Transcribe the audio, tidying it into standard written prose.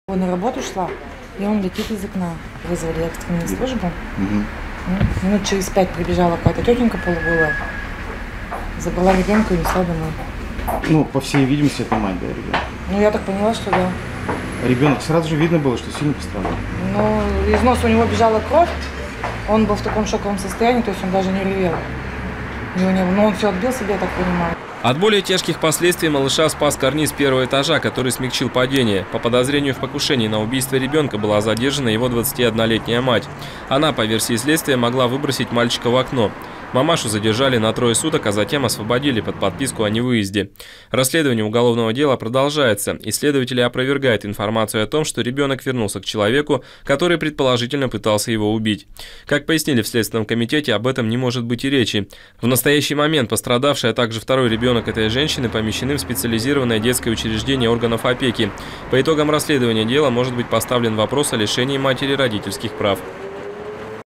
На работу шла, и он летит из окна. Вызвали экстренную службу. Минут через 5 прибежала какая-то тетенька полуголая, забрала ребенка и унесла домой. Ну, по всей видимости, это мать, да, ребенка? Ну, я так поняла, что да. Ребенок сразу же видно было, что сильно пострадал. Ну, из носа у него бежала кровь, он был в таком шоковом состоянии, то есть он даже не ревел. Но он все отбил себе, я так понимаю. От более тяжких последствий малыша спас карниз первого этажа, который смягчил падение. По подозрению в покушении на убийство ребенка была задержана его 21-летняя мать. Она, по версии следствия, могла выбросить мальчика в окно. Мамашу задержали на 3 суток, а затем освободили под подписку о невыезде. Расследование уголовного дела продолжается. Исследователи опровергают информацию о том, что ребенок вернулся к человеку, который предположительно пытался его убить. Как пояснили в Следственном комитете, об этом не может быть и речи. В настоящий момент пострадавший, а также второй ребенок этой женщины помещены в специализированное детское учреждение органов опеки. По итогам расследования дела может быть поставлен вопрос о лишении матери родительских прав.